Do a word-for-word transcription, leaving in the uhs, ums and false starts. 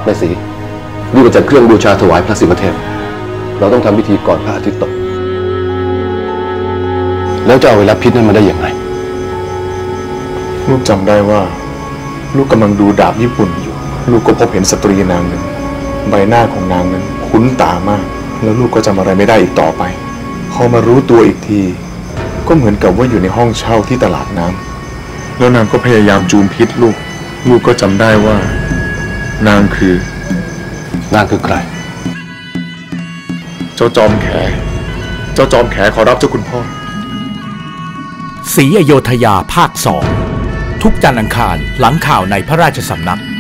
แม่ศรีรีบมาจัดเครื่องบูชาถวายพระศิวเทพเราต้องทำพิธีก่อนพระอาทิตย์ตกแล้วจะเอาไวรัสพิษนั้นมาได้อย่างไรลูกจำได้ว่าลูกกำลังดูดาบญี่ปุ่นอยู่ลูกก็พบเห็นสตรีนางหนึ่งใบหน้าของนางนั้นคุ้นตามากแล้วลูกก็จำอะไรไม่ได้อีกต่อไปพอมารู้ตัวอีกทีก็เหมือนกับว่าอยู่ในห้องเช่าที่ตลาดน้ำแล้วนางก็พยายามจูนพิษลูกลูกก็จำได้ว่านางคือนางคือใครเจ้าจอมแขเจ้าจอมแขขอรับเจ้าคุณพ่อศรีอโยธยาภาคสองทุกจันทร์อังคารหลังข่าวในพระราชสำนัก